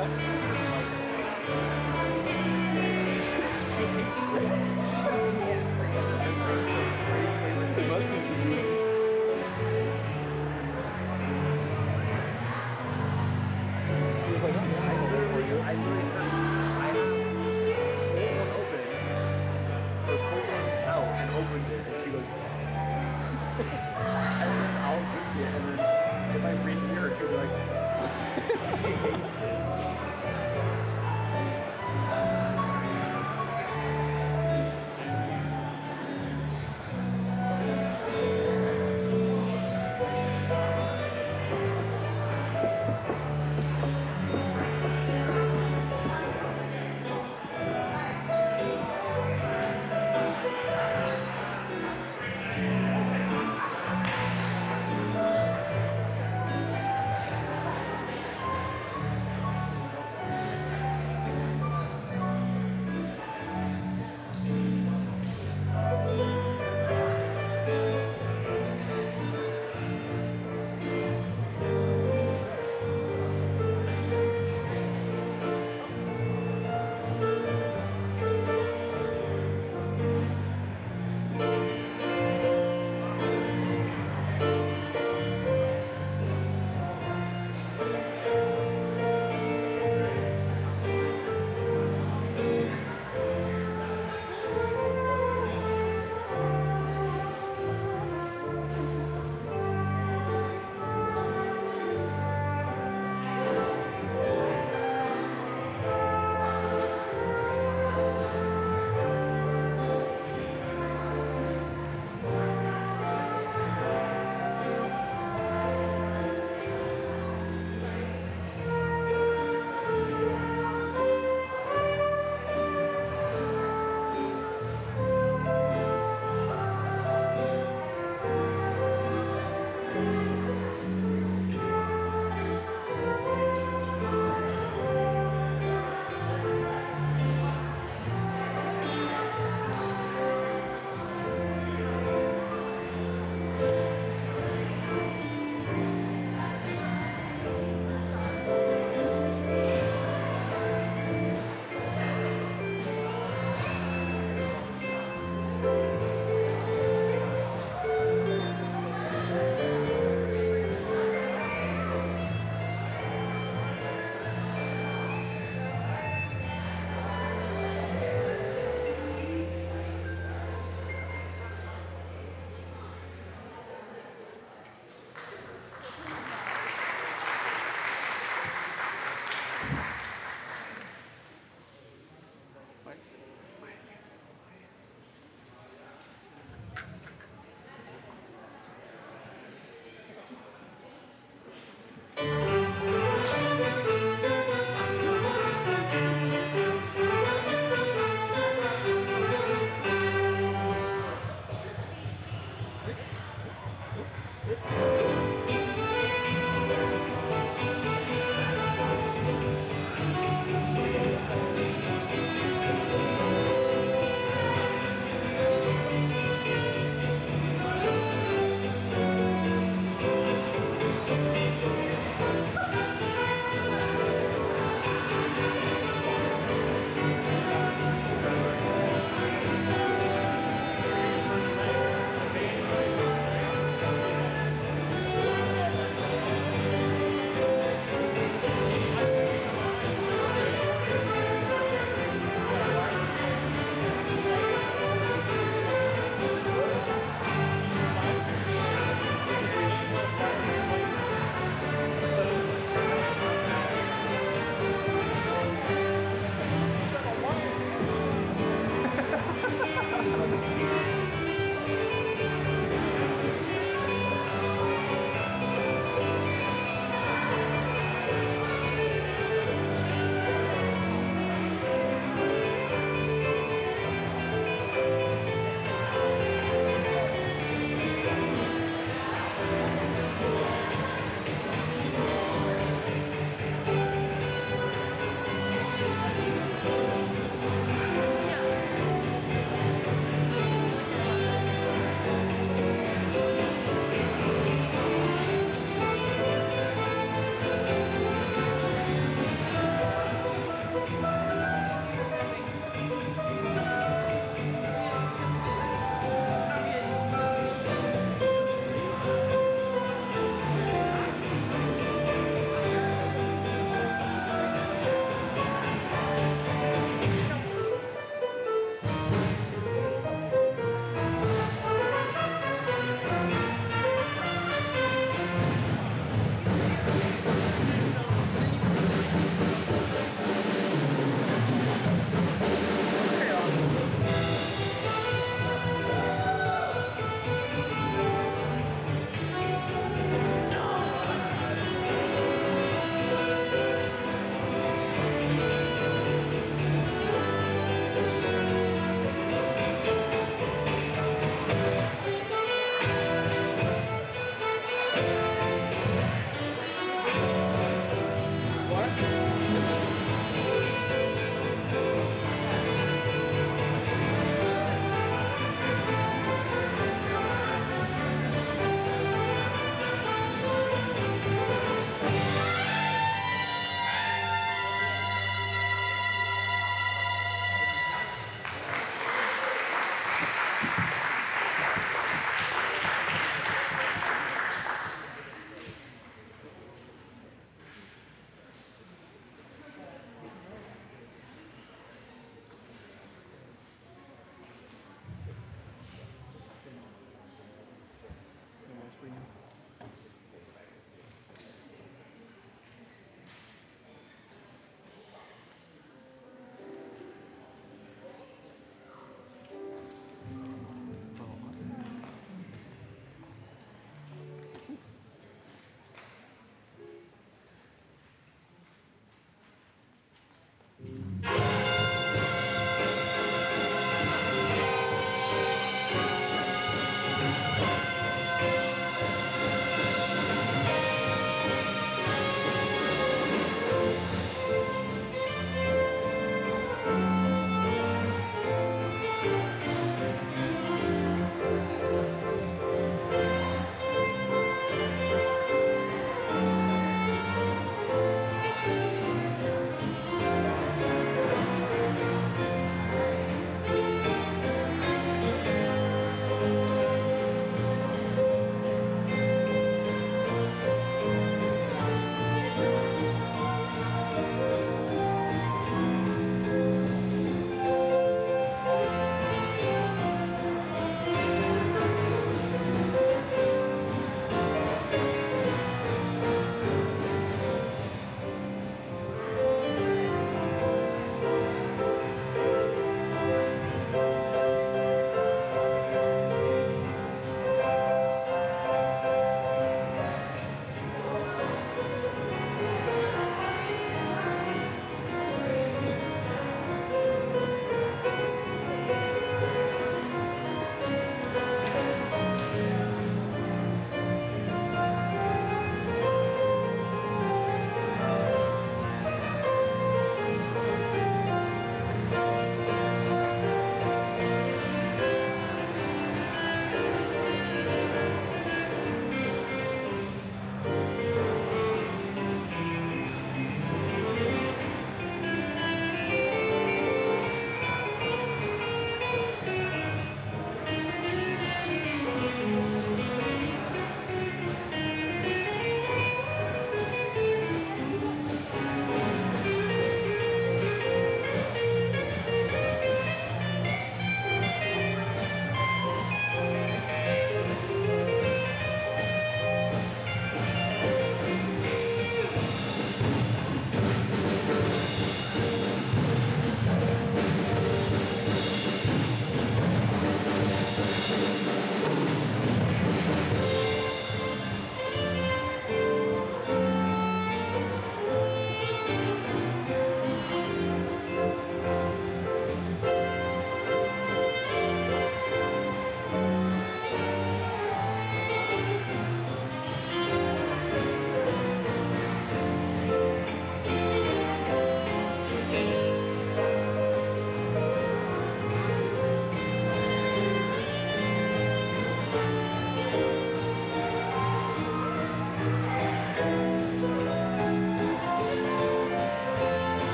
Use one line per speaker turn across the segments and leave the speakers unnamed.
What?
She hates grape. She can't stand the taste of grape flavored.
It must be for you. He was like, oh, yeah, I know that for you.
I have cold one open, or cold one out, and opens it, and she goes, and then I'll drink it, and then if I read her, she'll be like, she hates it.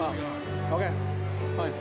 Oh, okay, fine.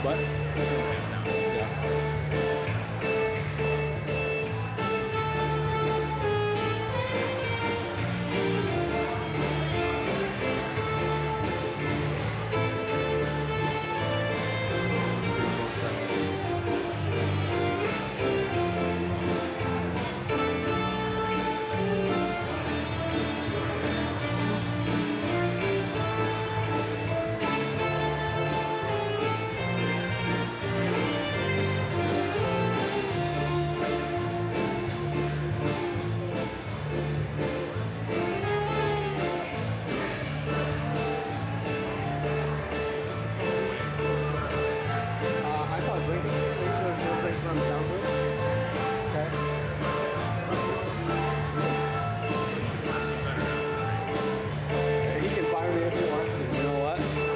What? Yeah. I thought drinking. There's no drinks around the town, please. Okay. He can fire me if he wants to. You know what?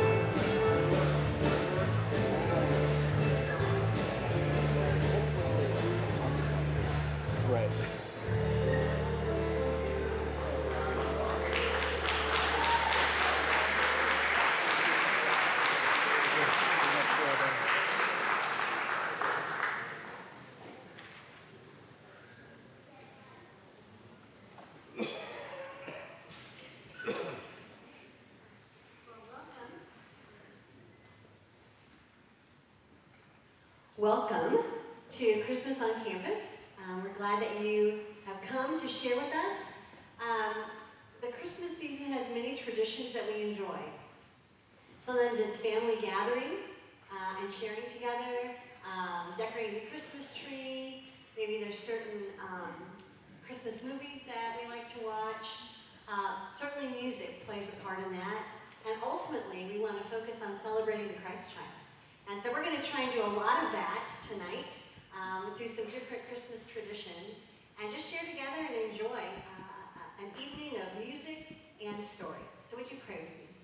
Right.
Welcome to Christmas on Campus. We're glad that you have come to share with us. The Christmas season has many traditions that we enjoy. Sometimes it's family gathering and sharing together, decorating the Christmas tree. Maybe there's certain Christmas movies that we like to watch. Certainly music plays a part in that. And ultimately, we want to focus on celebrating the Christ child. And so we're going to try and do a lot of that tonight through some different Christmas traditions and just share together and enjoy an evening of music and story. So would you pray with me?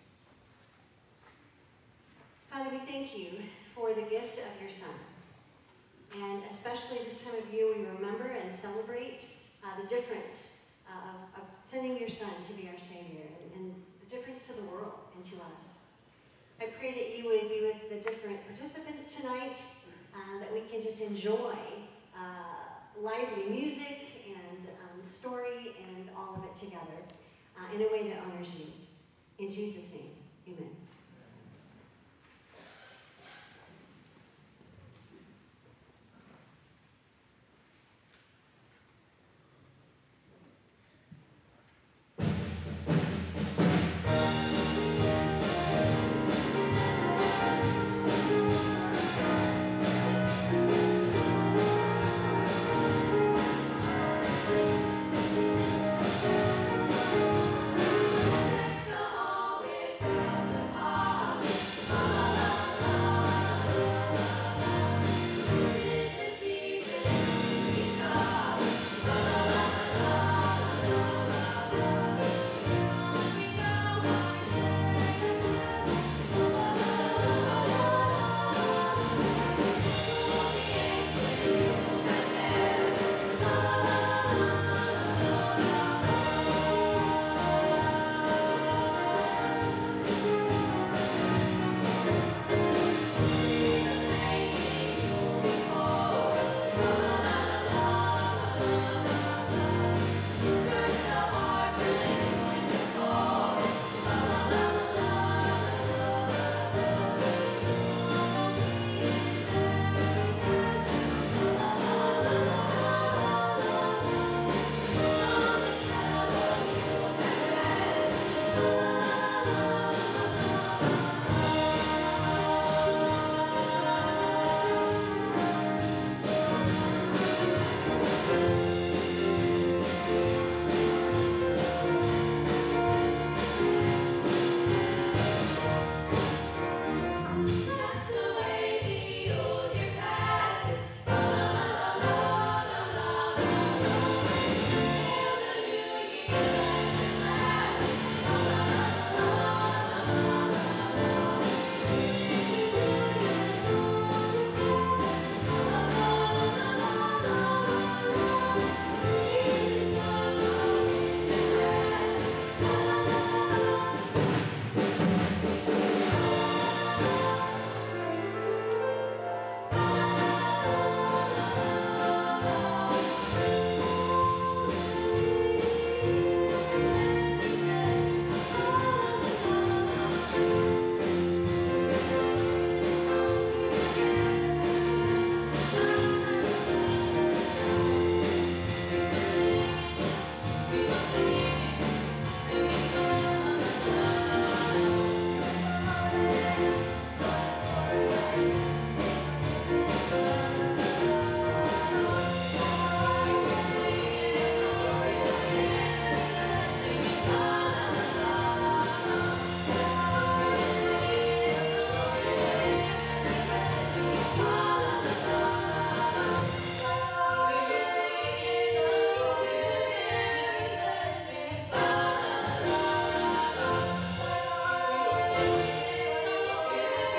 Father, we thank you for the gift of your Son. And especially this time of year, we remember and celebrate the difference of sending your Son to be our Savior and the difference to the world and to us. I pray that you would be with the different participants tonight, that we can just enjoy lively music and story and all of it together in a way that honors you. In Jesus' name, amen.
Always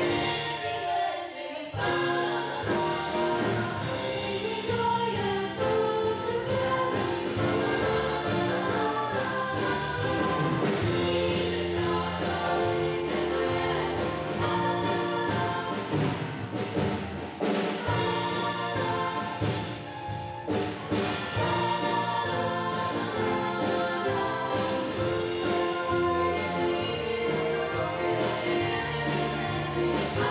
Bye.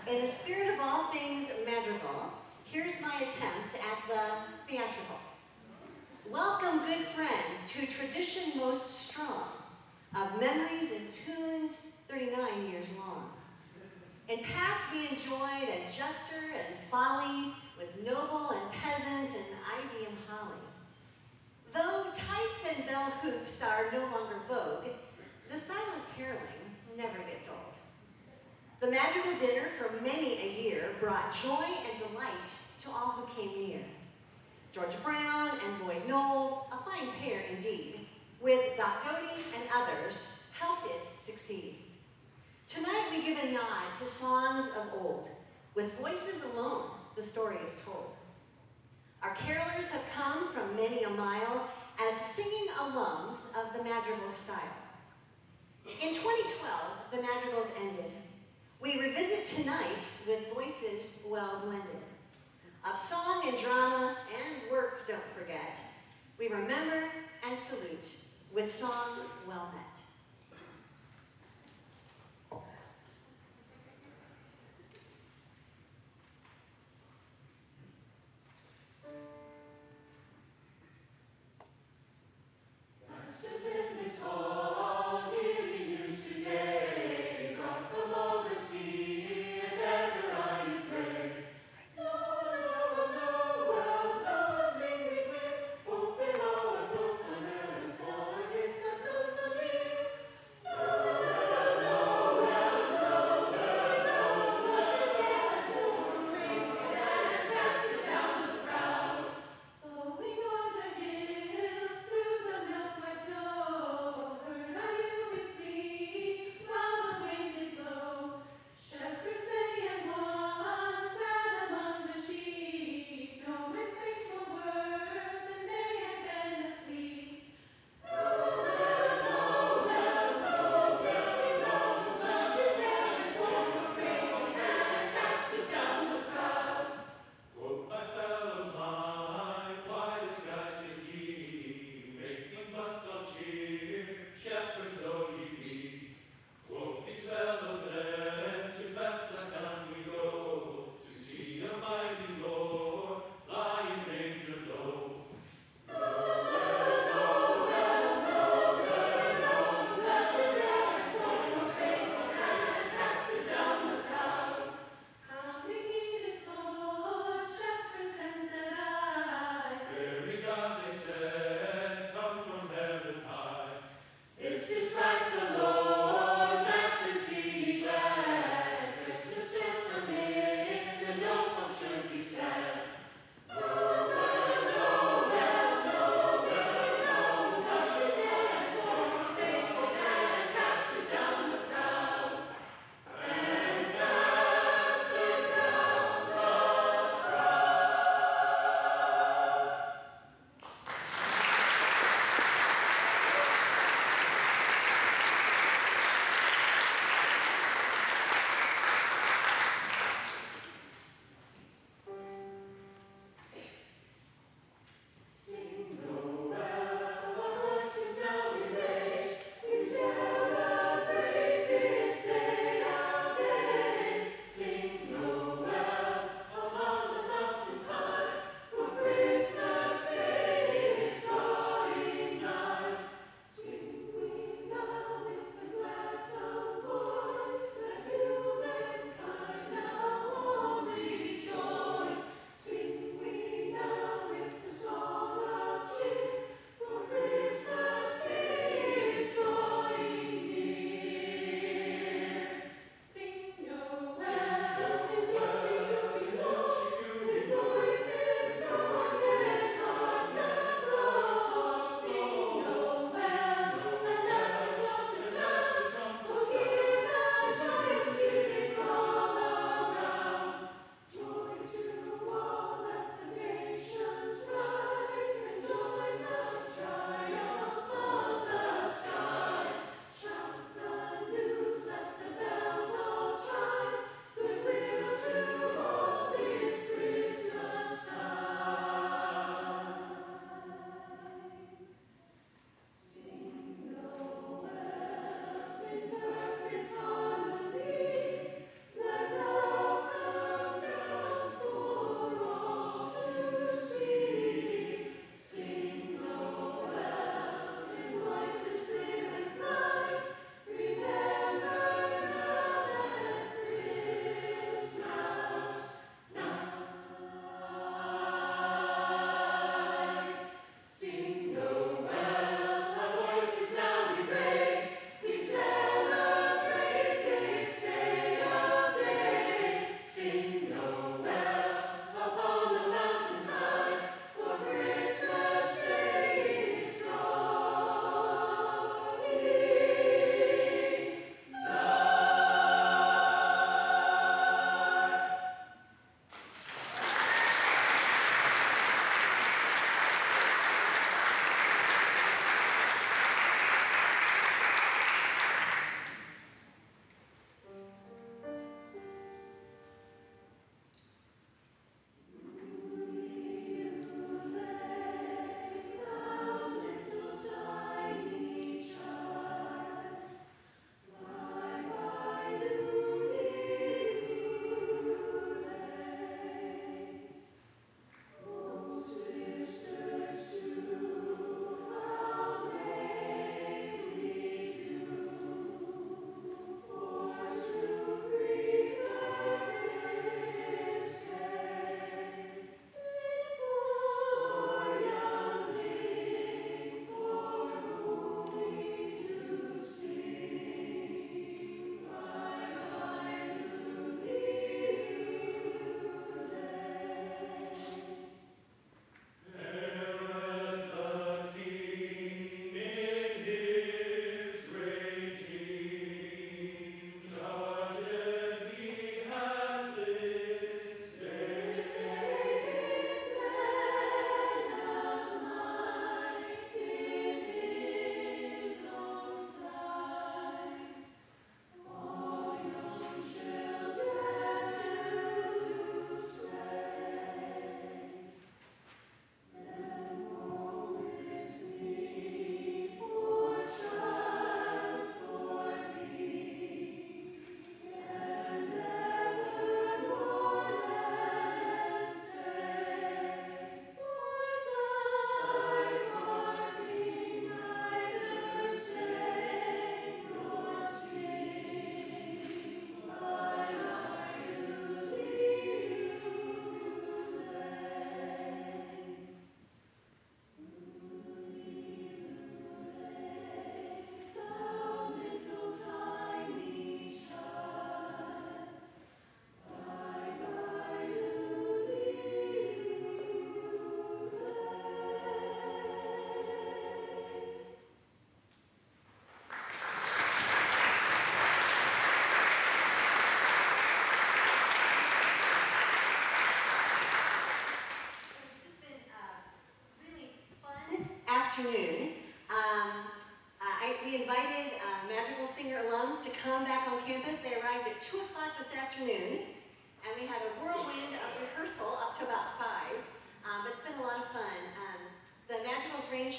In the spirit of all things madrigal, here's my attempt at the theatrical. Welcome, good friends, to tradition most strong of memories and tunes 39 years long. In past we enjoyed a jester and folly with noble and peasant and ivy and holly. Though tights and bell hoops are no longer vogue, the style of caroling never gets old. The madrigal dinner for many a year brought joy and delight to all who came near. George Brown and Lloyd Knowles, a fine pair indeed, with Doc Doty and others, helped it succeed. Tonight we give a nod to songs of old. With voices alone, the story is told. Our carolers have come from many a mile as singing alums of the madrigal style. In 2012, the madrigals ended. We revisit tonight with voices well blended. Of song and drama and work, don't forget. We remember and salute with song well met.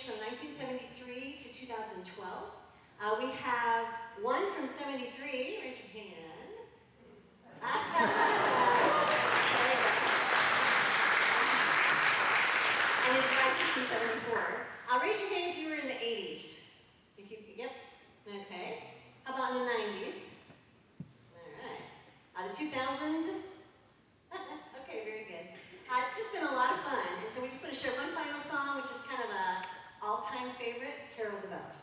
from 1973 to 2012. We have one from 73, raise your hand. And his wife is from 74. Raise your hand if you were in the 80s. If you, yep, okay. How about in the 90s? All right. The 2000s? Okay, very good. It's just been a lot of fun, and so we just want to share one final song, which is kind of a all-time favorite, Carol of the Bells.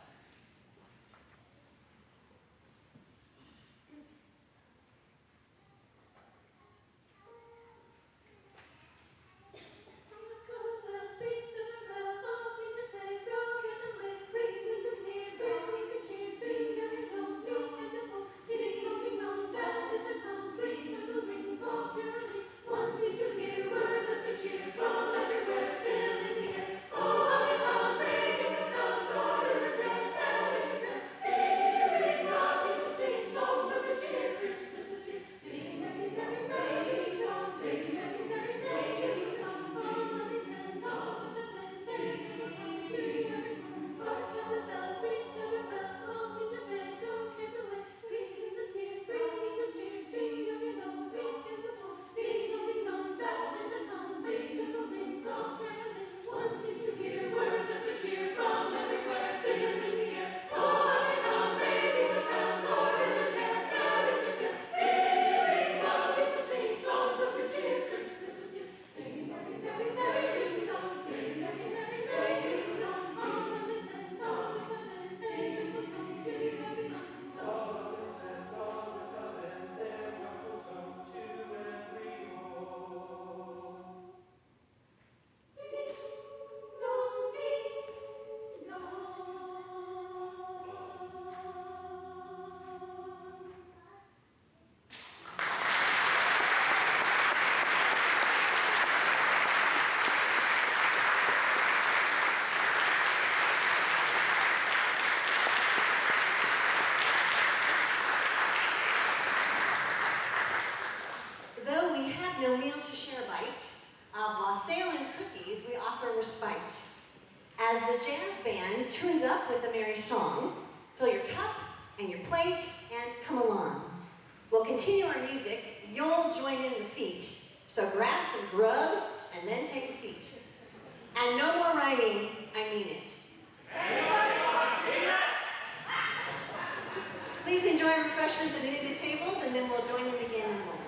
No meal to share a bite, while sailing cookies, we offer respite. As the jazz band tunes up with a merry song, fill your cup and your plate and come along. We'll continue our music, you'll join in the feat, so grab some grub and then take a seat. And no more rhyming, I mean it. Please enjoy refreshments at any of the tables, and then we'll join in again in a moment.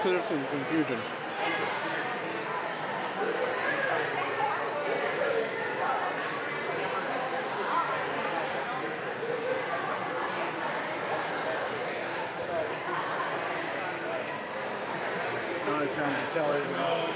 clear some confusion. I was trying to tell everybody.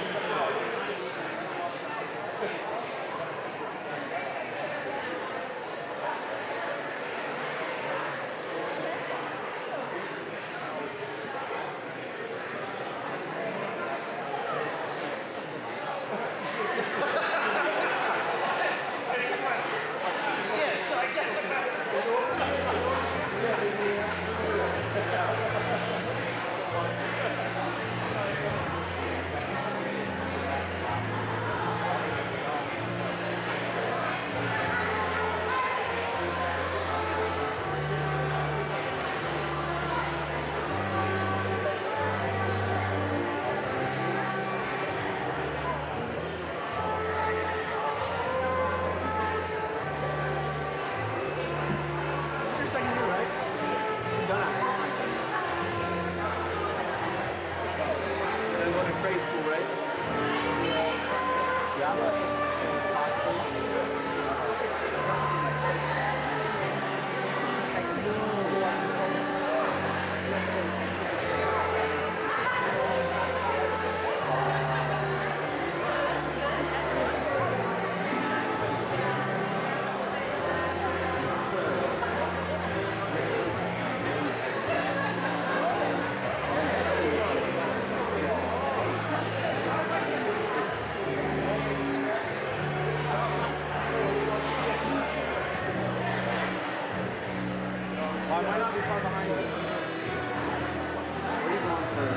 I might not be far behind us. What are you going for?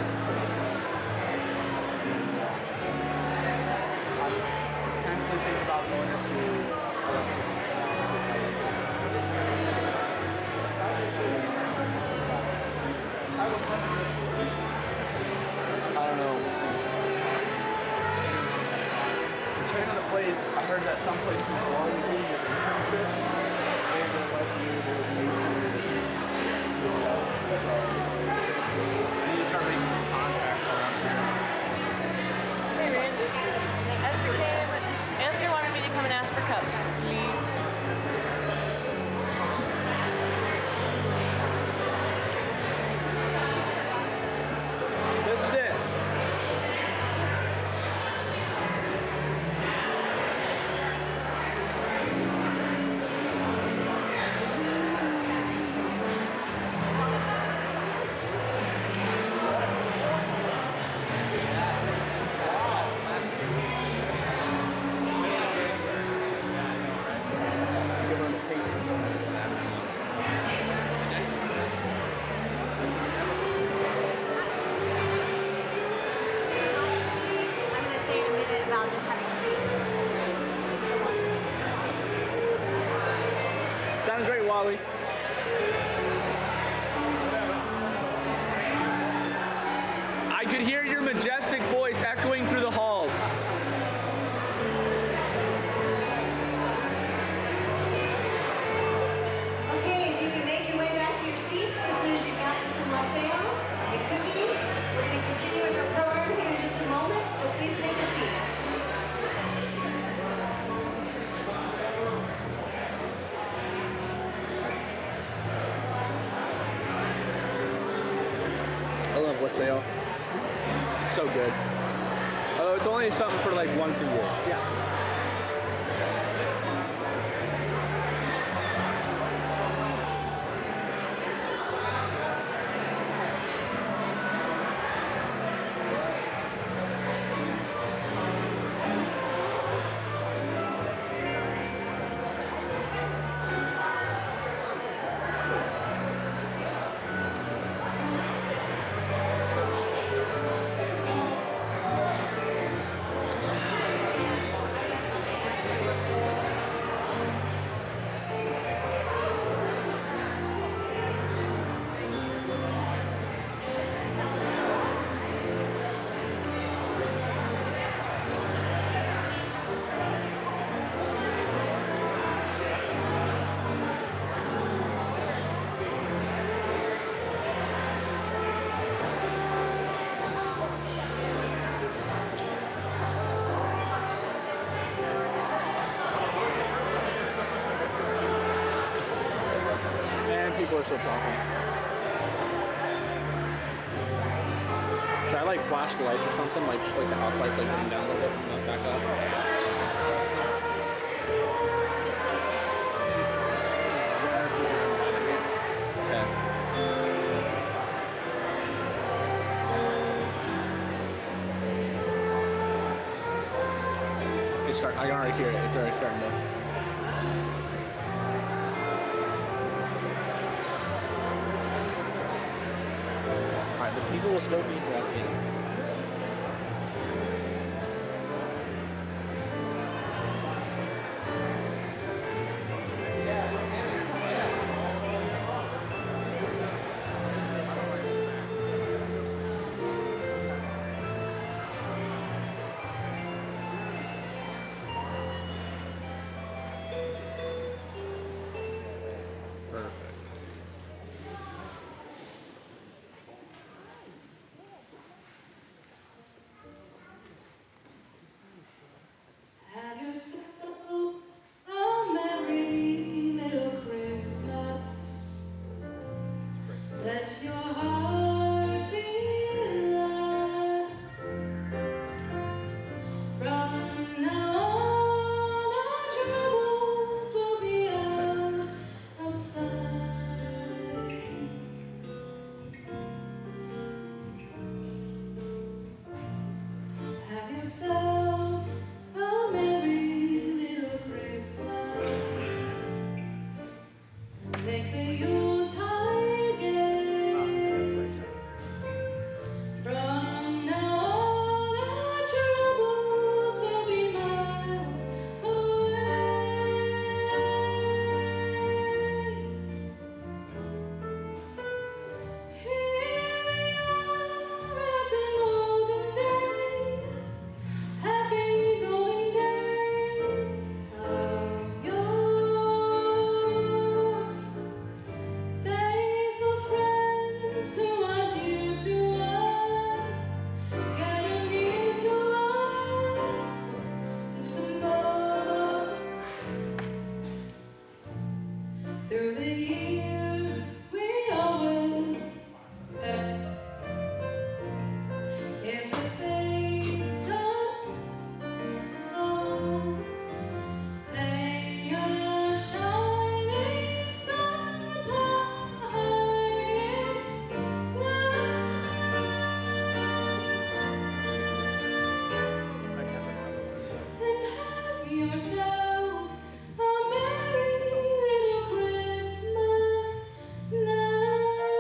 I'm potentially thinking about going to I don't know, we'll see. Depending on the place, I heard that some places will always do your internship and they'll let you you need to start making some contacts around here.
Hey Randy, Esther wanted me to come and ask for cups, please.
This is it. Sounds great, Wally. I could hear your majestic voice echoing through the halls.
Okay, if you can make your way back to your seats as soon as you've gotten some wassail and cookies. We're going to continue with our program here in just a moment, so please take a seat.
I love wassail. It's so good. Oh, it's only something for like once a year. Yeah. are still talking. Should I like flash the lights or something? Like just like the house lights, like bring down a little bit and not back up? Okay. I can already hear it. It's already starting to. Alright, the people will still be here at the end.
Have yourself a merry little Christmas. Let your heart be light. From now on, our troubles will be out of sight. Have yourself a merry little Christmas. Make the Yuletide gay. From now on, our troubles will be miles away. Here we are as in olden days. Happy golden days of yore. Faithful friends who are dear to us, gather near to us and some more. Through the years we all will have. If the fates allow, hang a shining star upon the highest and have yourself a merry little Christmas now.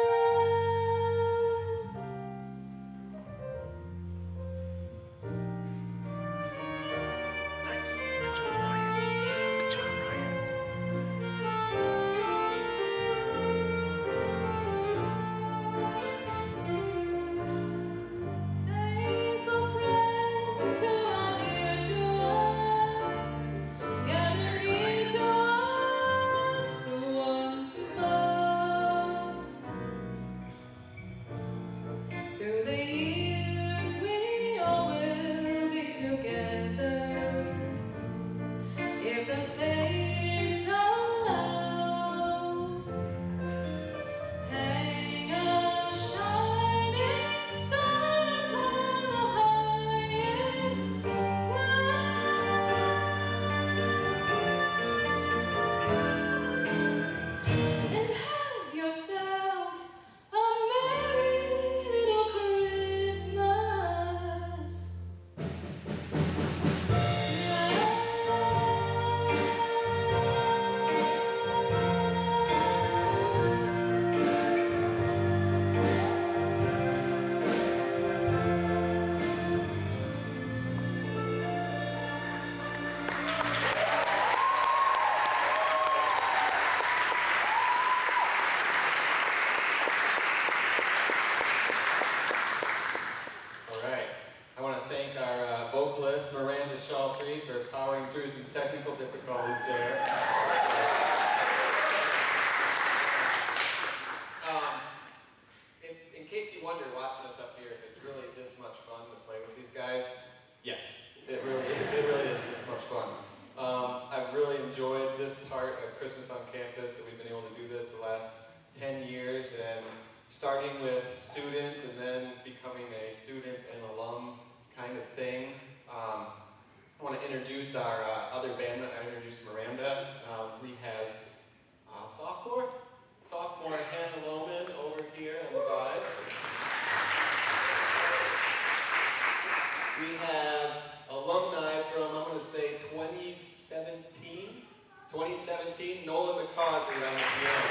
Faithful friends who are dear to us, gather near to us once more. Through the years we all will be together. If the fates allow, hang a shining star upon the highest and have yourself a merry little Christmas.
All right. I want to thank our vocalist, Miranda Shaltree, for powering through some technical difficulties there. In case you wonder, watching us up here, if it's really this much fun to play with these guys, yes, it really is this much fun. I've really enjoyed this part of Christmas on campus, that we've been able to do this the last 10 years, and starting with students and then becoming a student and alum kind of thing. I want to introduce our other band. I introduced Miranda. We have sophomore Hannah Lohman over here on the vibe. We have alumni from, I'm going to say 2017, Nolan McCausey on the piano.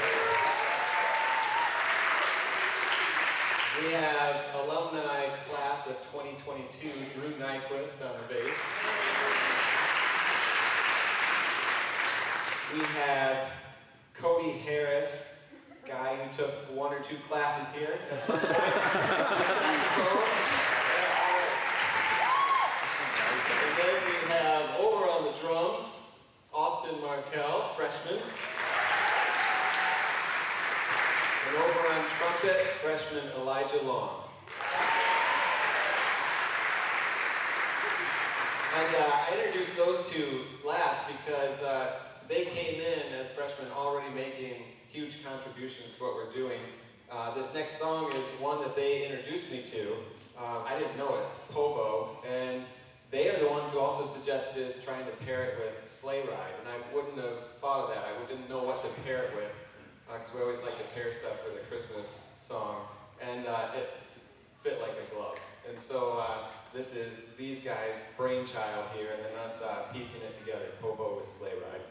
We have alumni class of 2022, Drew Nyquist on the bass. We have Cody Harris, guy who took 1 or 2 classes here at some point. And then we have over on the drums, Austin Markell, freshman. And over on trumpet, freshman Elijah Long. And I introduced those two last because they came in as freshmen already making huge contributions to what we're doing. This next song is one that they introduced me to. I didn't know it, Povo, and they are the ones who also suggested trying to pair it with Sleigh Ride, and I wouldn't have thought of that. I didn't know what to pair it with, because we always like to pair stuff for the Christmas song, and it fit like a glove. And so this is these guys' brainchild here, and then us piecing it together, Povo with Sleigh Ride.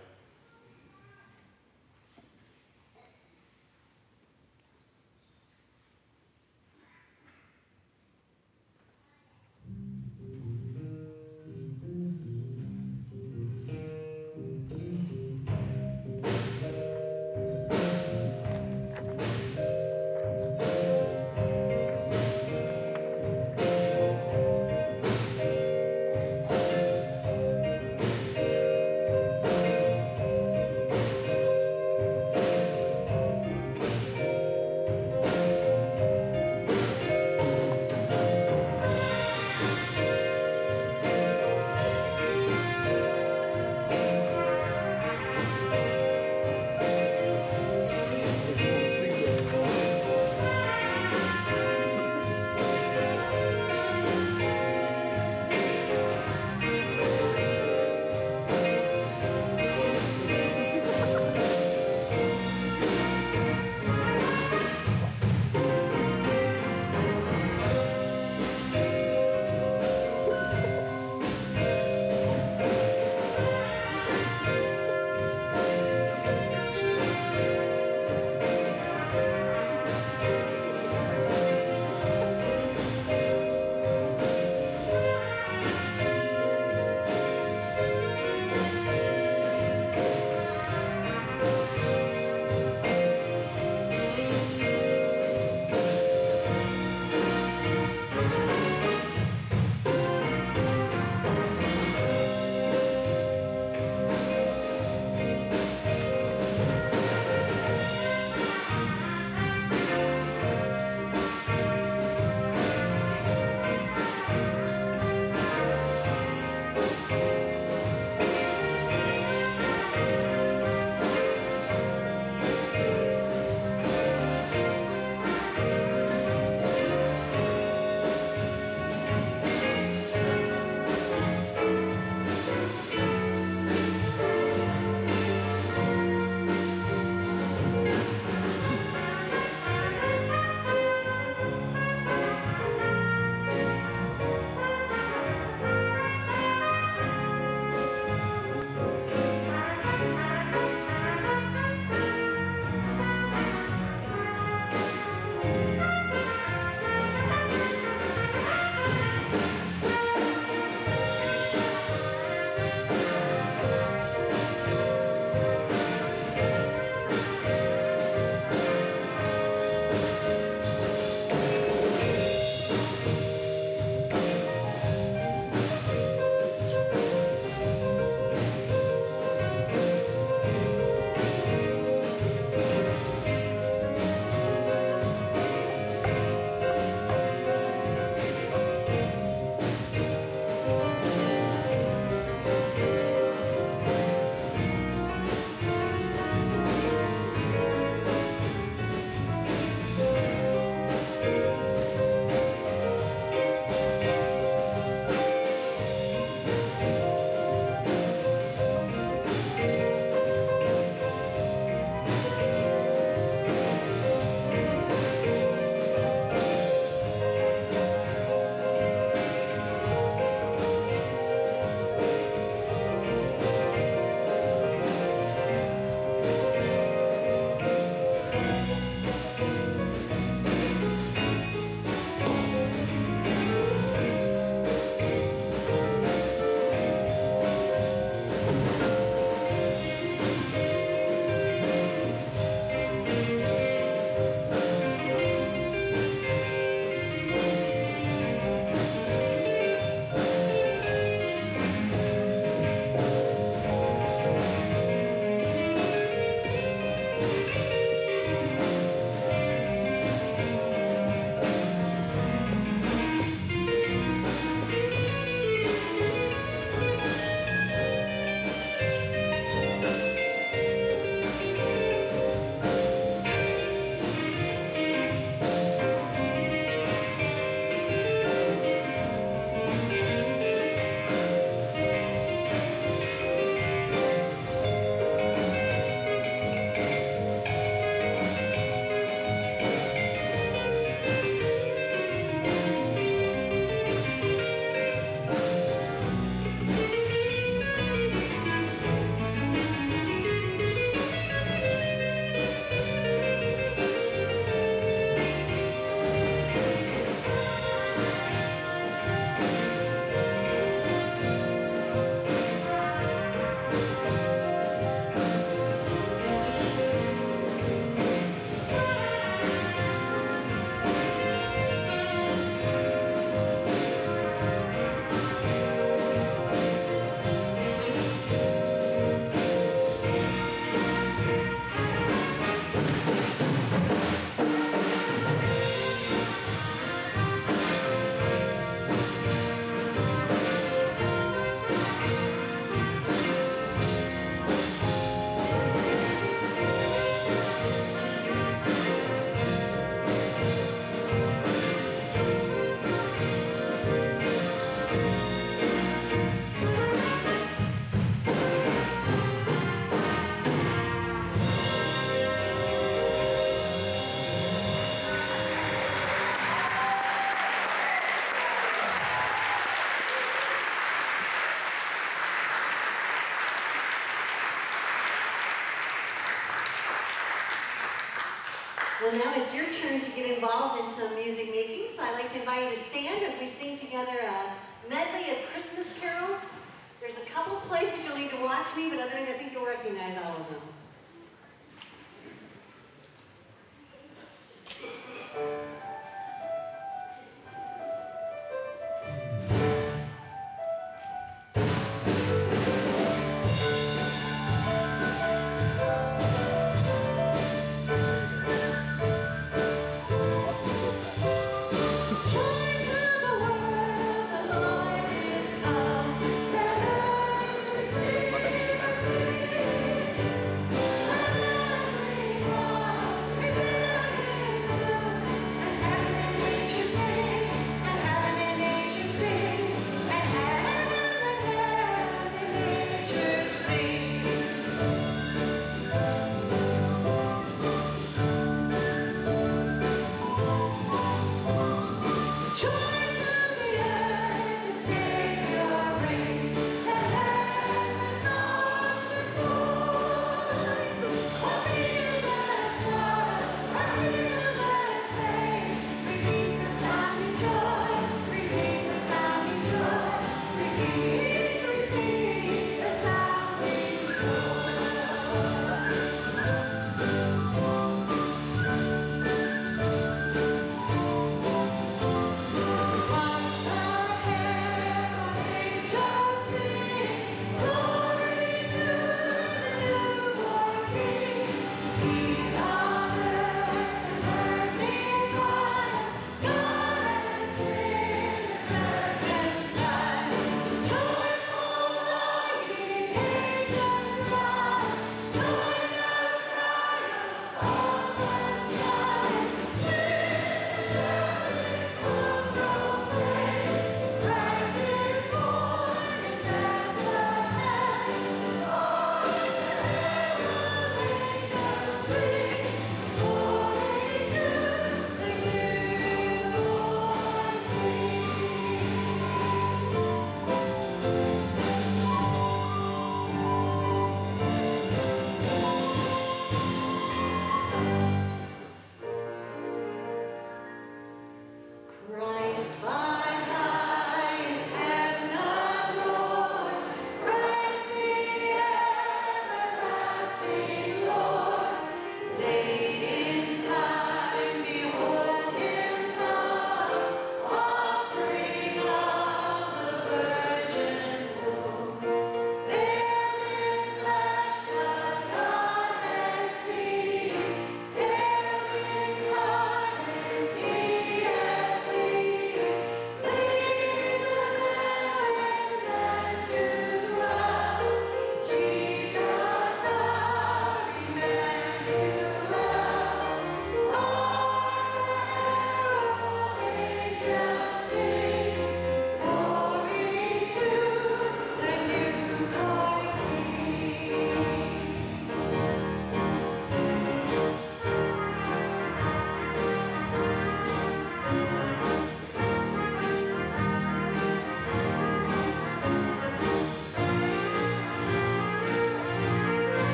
Well, now it's your turn to get involved in some music making, so I'd like to invite you to stand as we sing together a medley of Christmas carols. There's a couple places you'll need to watch me, but other than that, I think you'll recognize all of them.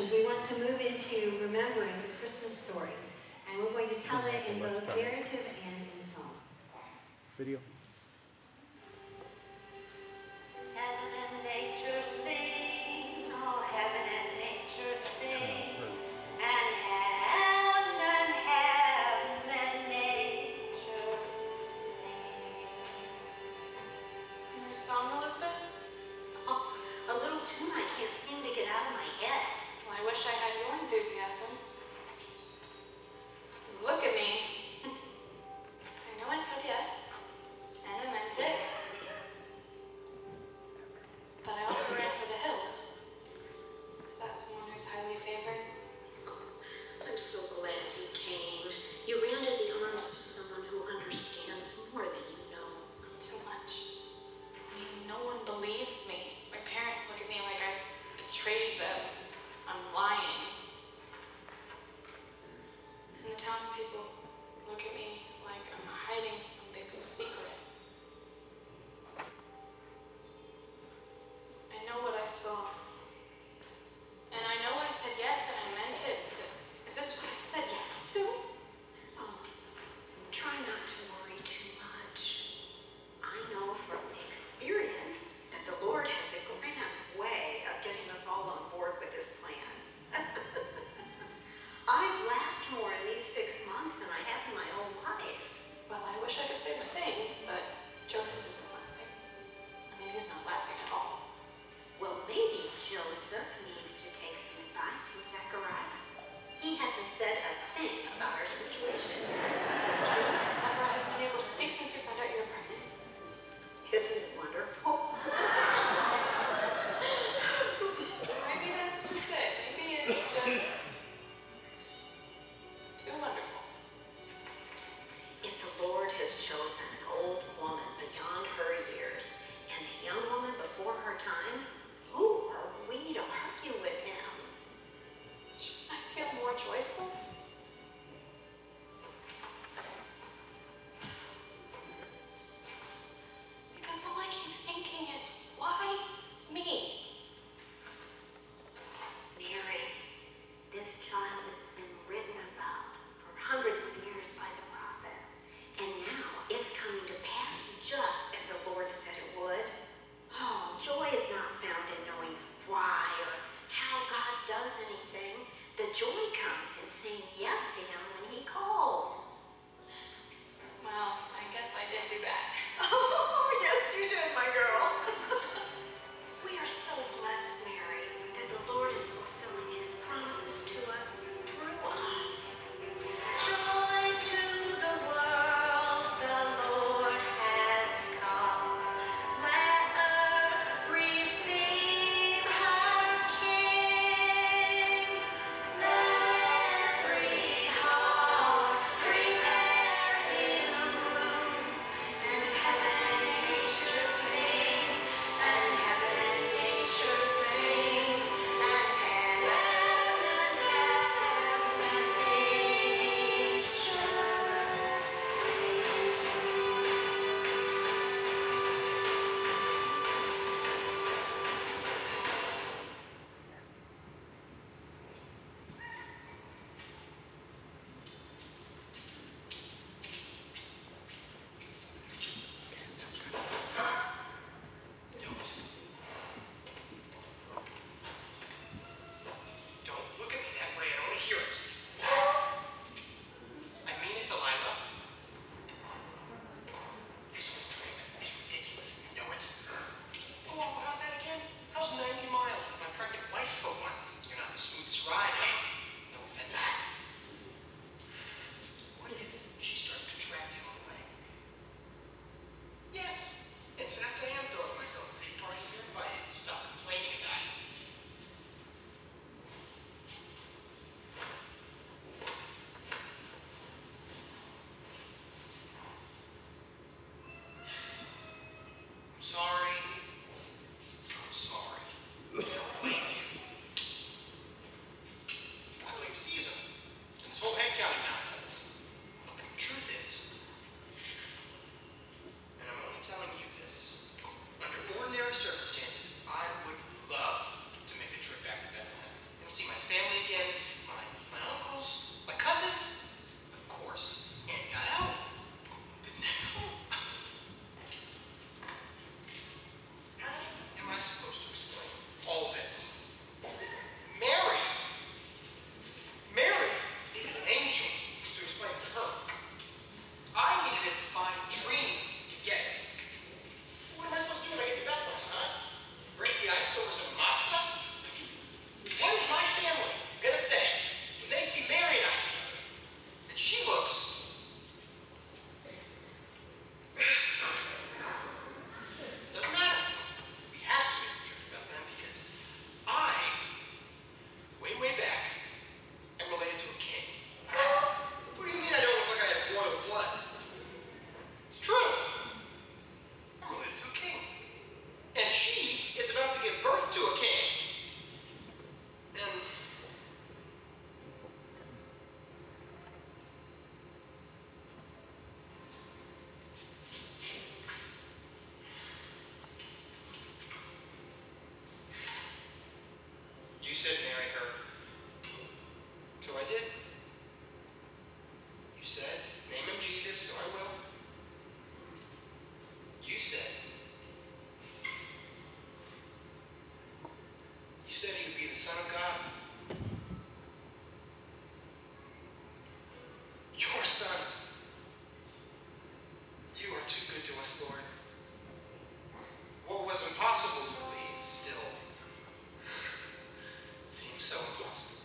traditions, we want to move into remembering the Christmas story. And we're going to tell it in both narrative and in song.
Video.
Heaven and nature sing, oh heaven and nature sing, and heaven and nature sing.
Your song, Elizabeth?
Oh, a little tune I can't seem to get out of my head.
Well, I wish I had your enthusiasm. Look at me. I know I said yes, and I meant it. But I also ran for the hills. Is that someone who's highly favored?
I'm so glad you came. You ran to the arms of someone who understands more than you know.
It's too much. I mean, no one believes me. My parents look at me like I've betrayed them. I'm lying. And the townspeople look at me like I'm hiding some big secret. I know what I saw. And I know I said yes and I meant it, but is this what I said yes to?
Oh, try not to worry too much. I know from experience that the Lord has a grand way of getting us all on board with His plan. I've laughed more in these 6 months than I have in my whole life.
Well, I wish I could say the same, but Joseph isn't laughing. I mean, he's not laughing at all.
Well, maybe Joseph needs to take some advice from Zechariah. He hasn't said a thing about our situation.
Is that true? Zachariah hasn't been able to speak since you found out you're pregnant.
Isn't it wonderful?
Maybe that's just it. Maybe it's just... it's too wonderful.
If the Lord has chosen an old woman beyond her years and a young woman before her time, who are we to argue with Him?
Shouldn't I feel more joyful? Because all I keep thinking is, why me?
Mary, this child has been written about for hundreds of years by the prophets, and now it's coming to pass just as the Lord said it would. Oh, joy is not found in knowing why or how God does anything. The joy comes in saying yes to Him when He calls.
Well, I guess I did do that.
Oh, yes, you did, my girl. We are so blessed, Mary, that the Lord is fulfilling His promises to us through us. Joy to the world, the Lord has come. Let earth receive her King. Let every heart
Son of God. Your Son. You are too good to us, Lord. What was impossible to believe still seems so impossible.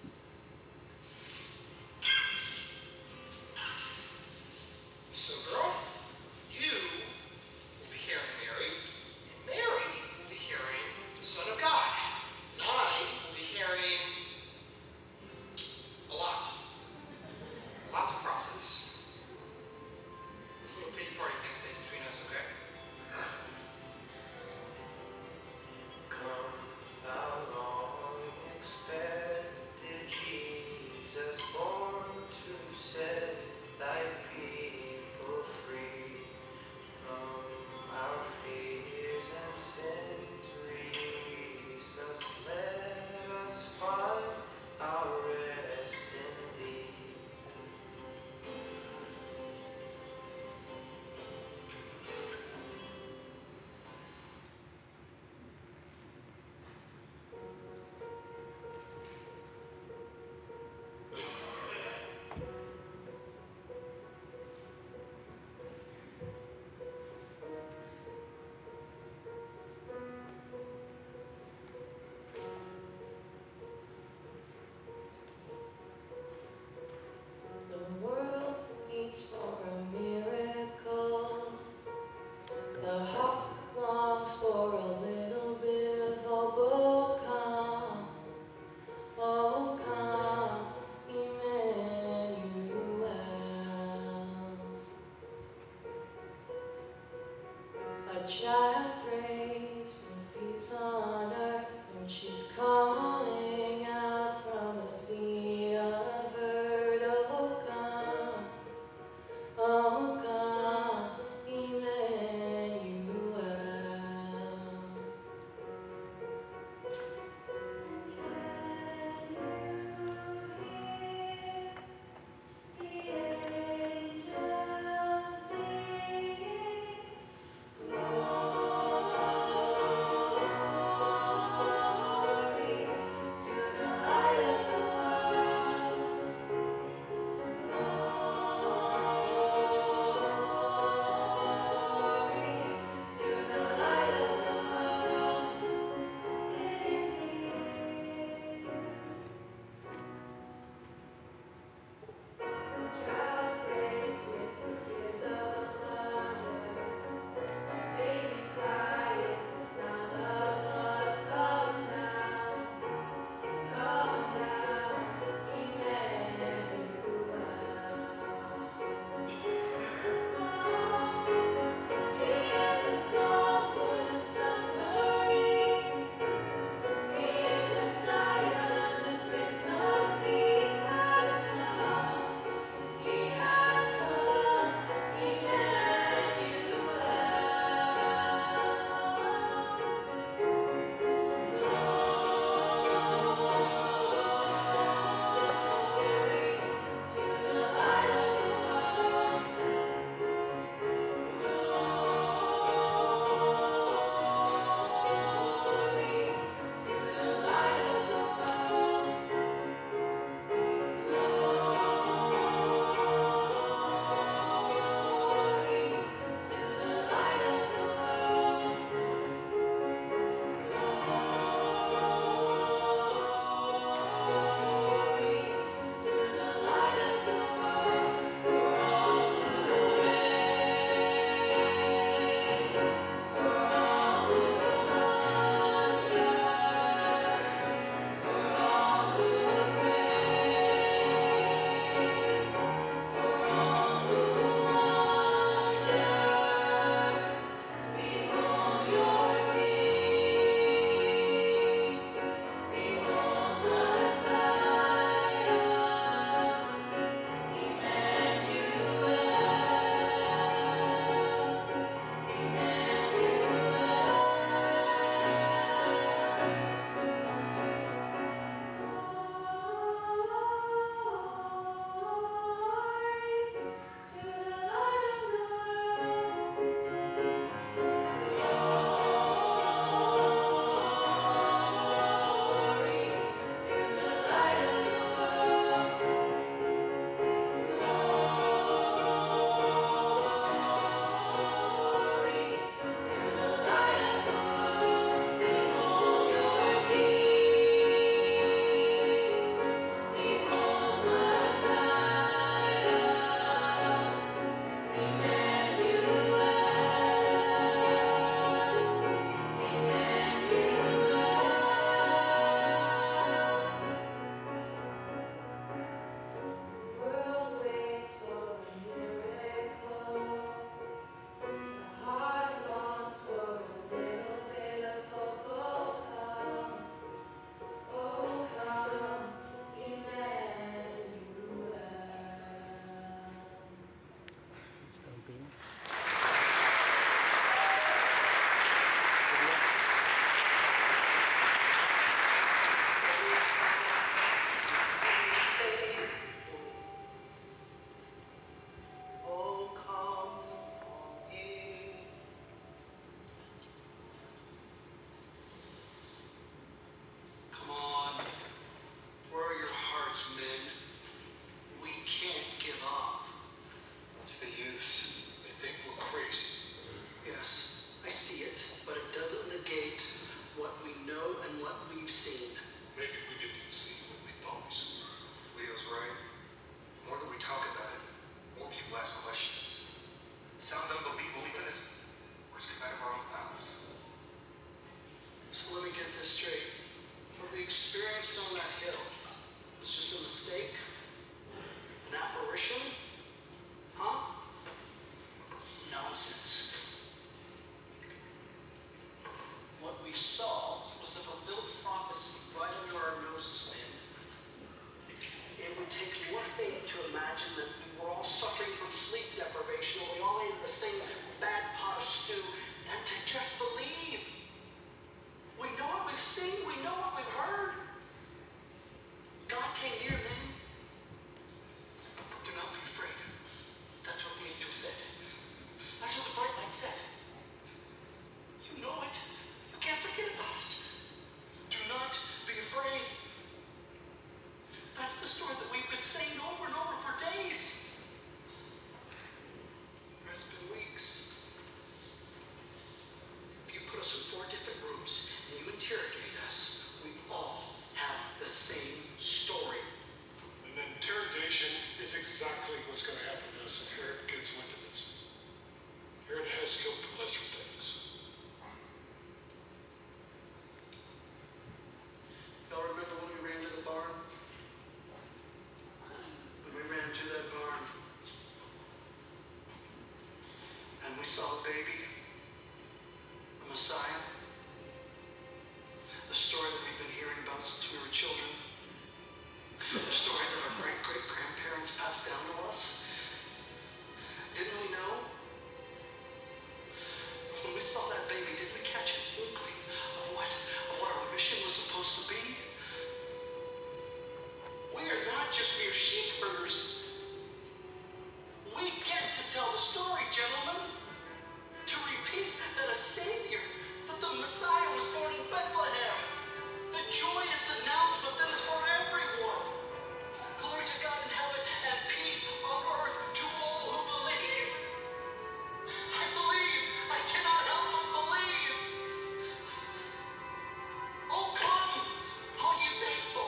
So, girl, you will be carrying Mary, and Mary will be carrying the Son of God. And I will be carrying a lot. A lot to process. This little pity party thing stays between us, okay?
Come, thou long expected Jesus, born to set thy people free from our fears and sins. Release us, let us find our rest in thee.
The world needs for a miracle. The heart longs for a little bit of hope. Oh, come, Emmanuel. A child prays for peace on earth, and she's calling out from a sea of hurt. Oh, come, Emmanuel. The angels singing, Lord.
story that we've been saying over and over for days. It's been weeks. If you put us in 4 different rooms and you interrogate us, we all have the same story.
An interrogation is exactly what's going to happen to us if Herod gets wind of this. Herod has killed for lesser things.
Y'all remember when we ran to the barn? When we ran to that barn and we saw a baby, a Messiah, the story that we've been hearing about since we were children, the story that our great-great-grandparents passed down to us. Didn't we know? When we saw that baby, didn't we catch an inkling of what our mission was supposed to be? We are not just mere sheep herders. We get to tell the story, gentlemen. To repeat that a Savior, that the Messiah was born in Bethlehem. The joyous announcement that is for everyone. Glory to God in heaven and peace on earth to all who believe. I believe. I cannot help but believe. Oh, come, all ye faithful.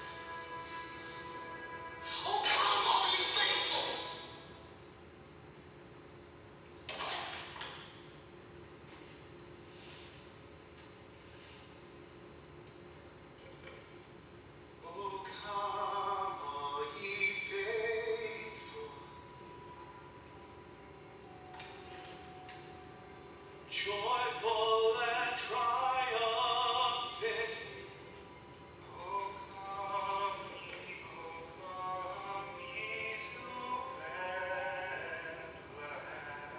Oh, come, all ye faithful. Oh, come, all ye faithful.
Joyful and triumphant. Oh, come ye to Bethlehem.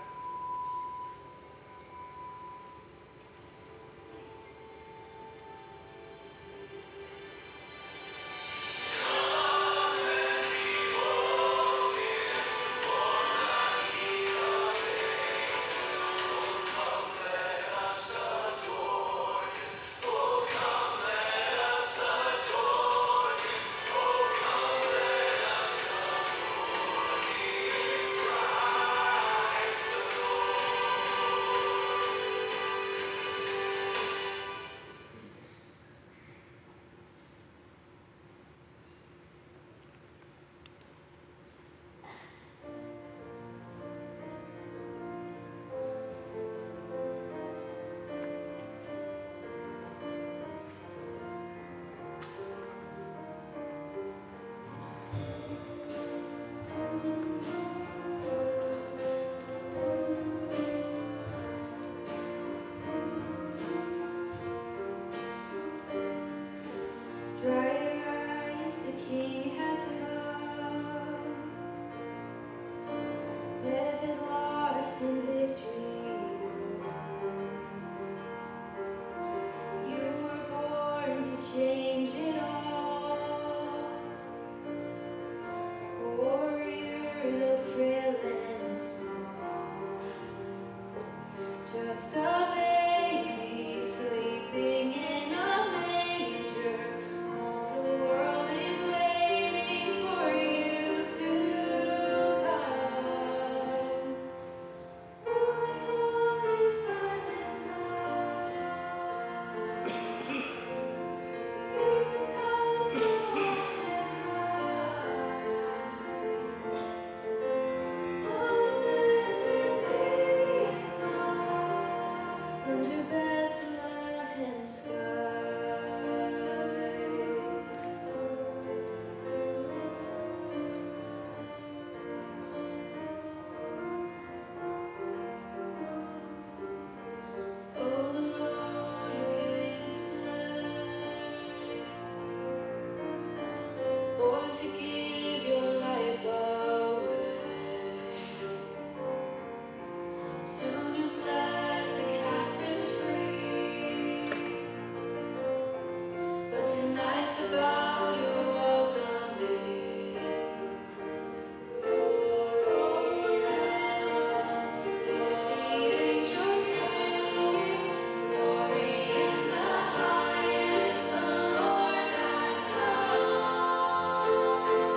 Dry your eyes, the King has come. Death is lost and victory won. You were born to change it all. Warrior, though frail and small. Just a baby sleeping in a manger. All the world is waiting for you to come. Holy, holy, silent night. Peace has come to under Bethlehem skies. Oh, the role you came to play, born to give your life away. Soon you'll set the captives free, but tonight's about your welcoming. Oh, listen, hear the angels singing, glory in the highest, the Lord has come.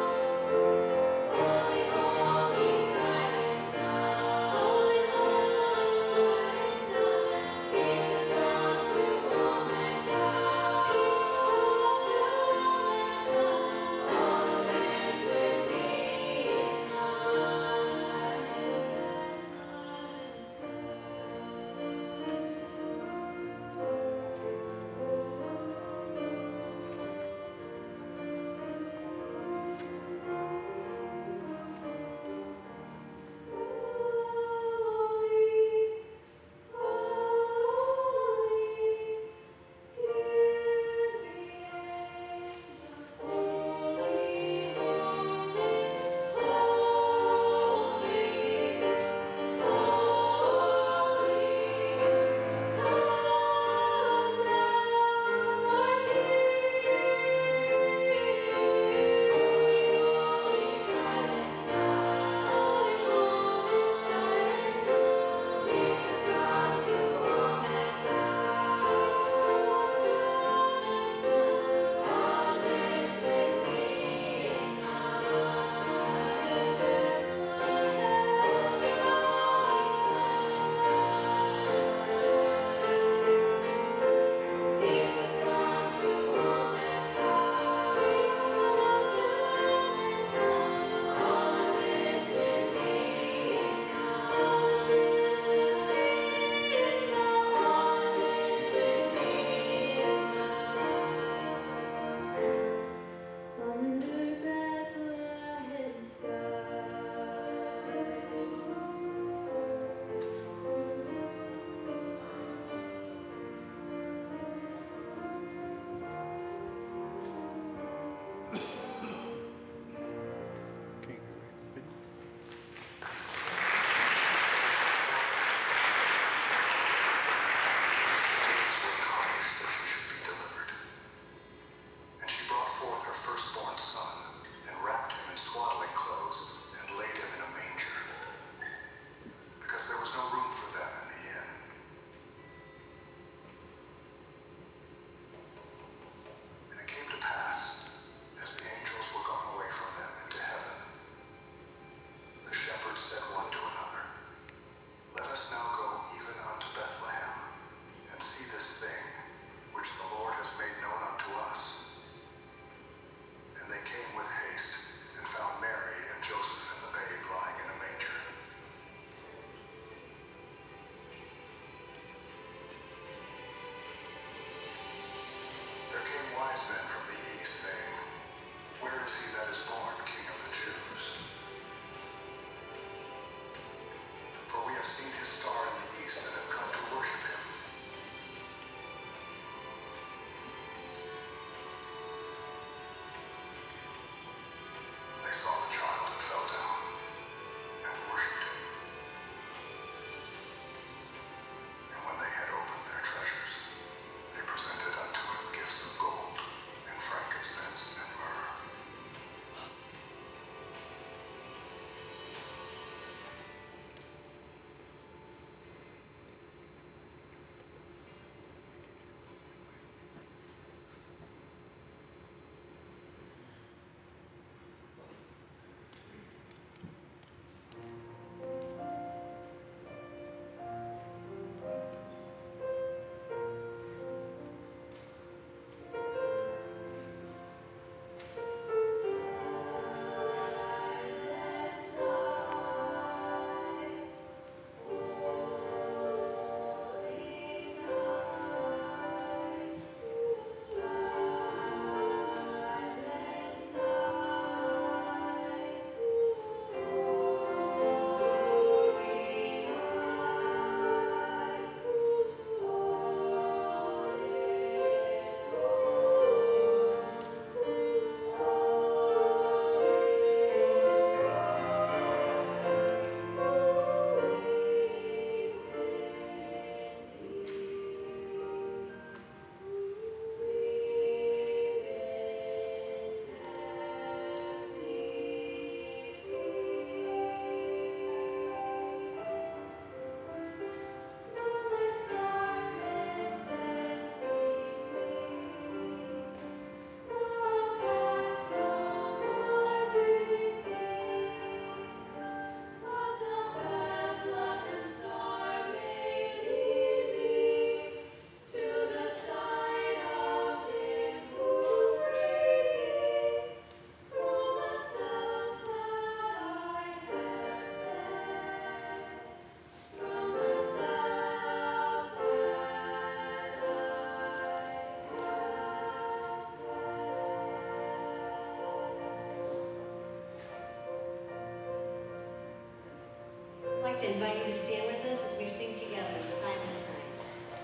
like to invite you to stand with us as we sing together, Silent Night.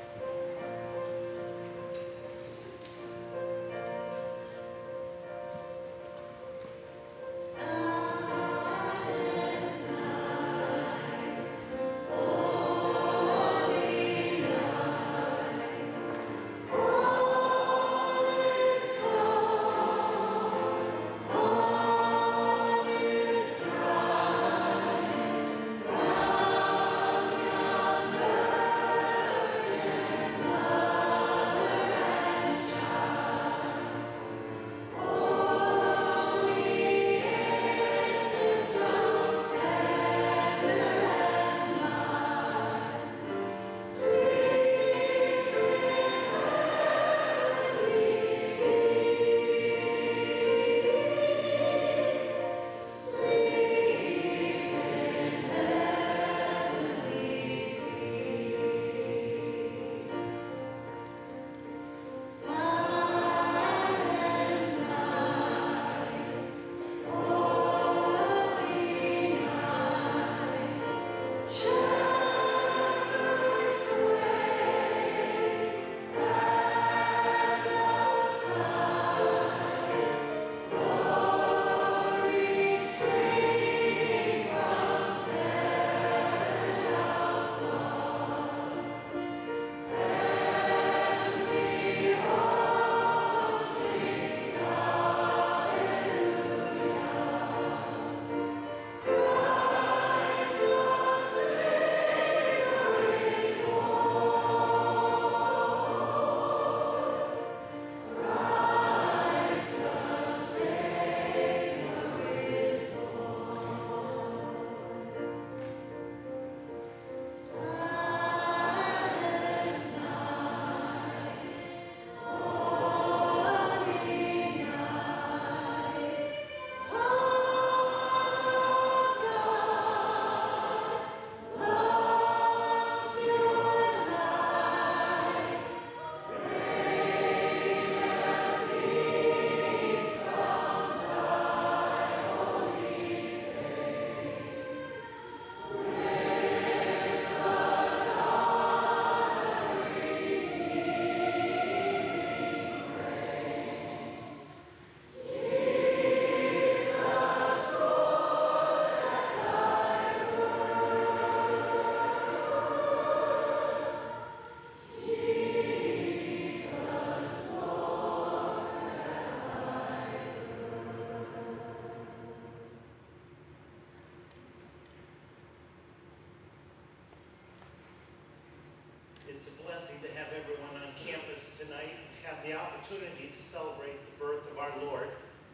It's a blessing to have everyone on campus tonight, have the opportunity to celebrate the birth of our Lord.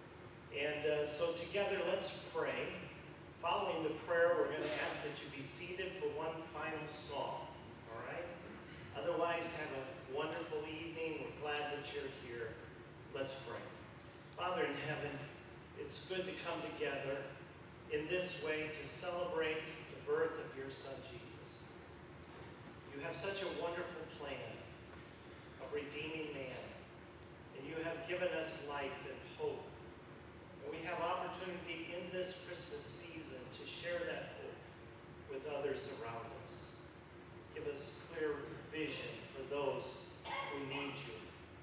And so together, let's pray. Following the prayer, we're going to ask that you be seated for one final song, all right? Otherwise, have a wonderful evening. We're glad that you're here. Let's pray. Father in heaven, it's good to come together in this way to celebrate the birth of your Son, Jesus. You have such a wonderful plan of redeeming man, and you have given us life and hope. And we have opportunity in this Christmas season to share that hope with others around us. Give us clear vision for those who need you.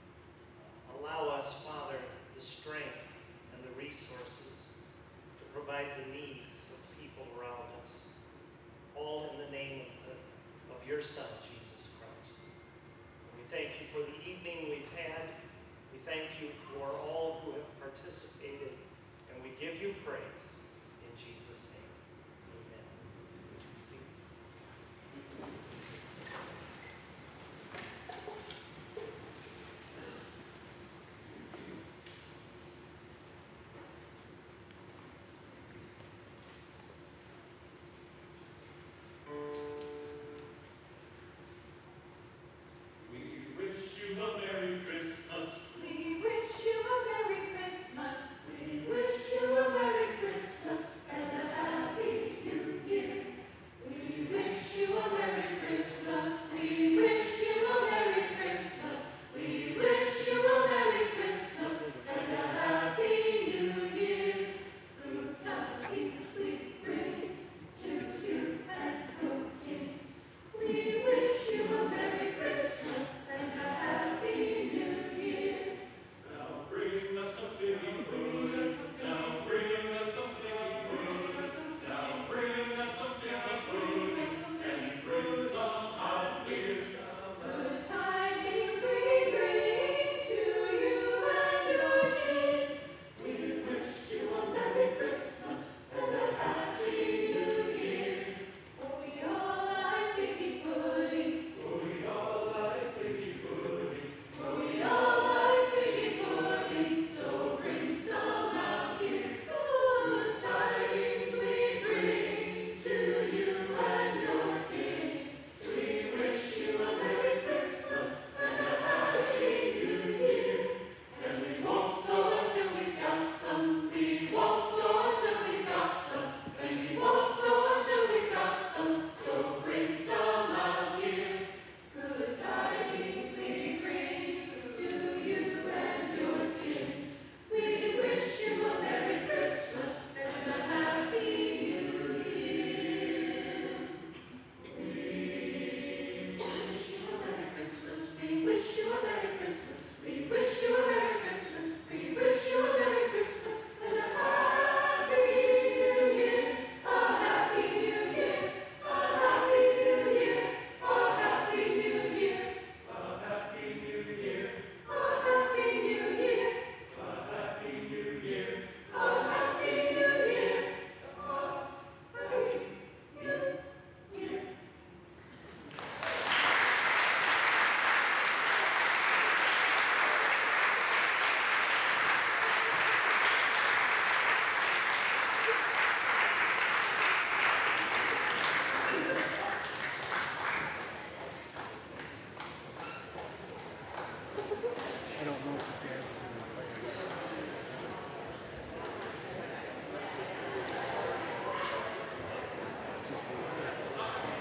Allow us, Father, the strength and the resources to provide the needs of people around us, all in the name of your Son, Jesus Christ. And we thank you for the evening we've had. We thank you for all who have participated, and we give you praise in Jesus' name. Amen. Would you be seated?
We wish you a Merry Christmas. We wish you a Merry Christmas.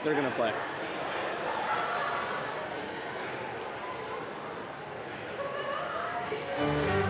They're gonna play.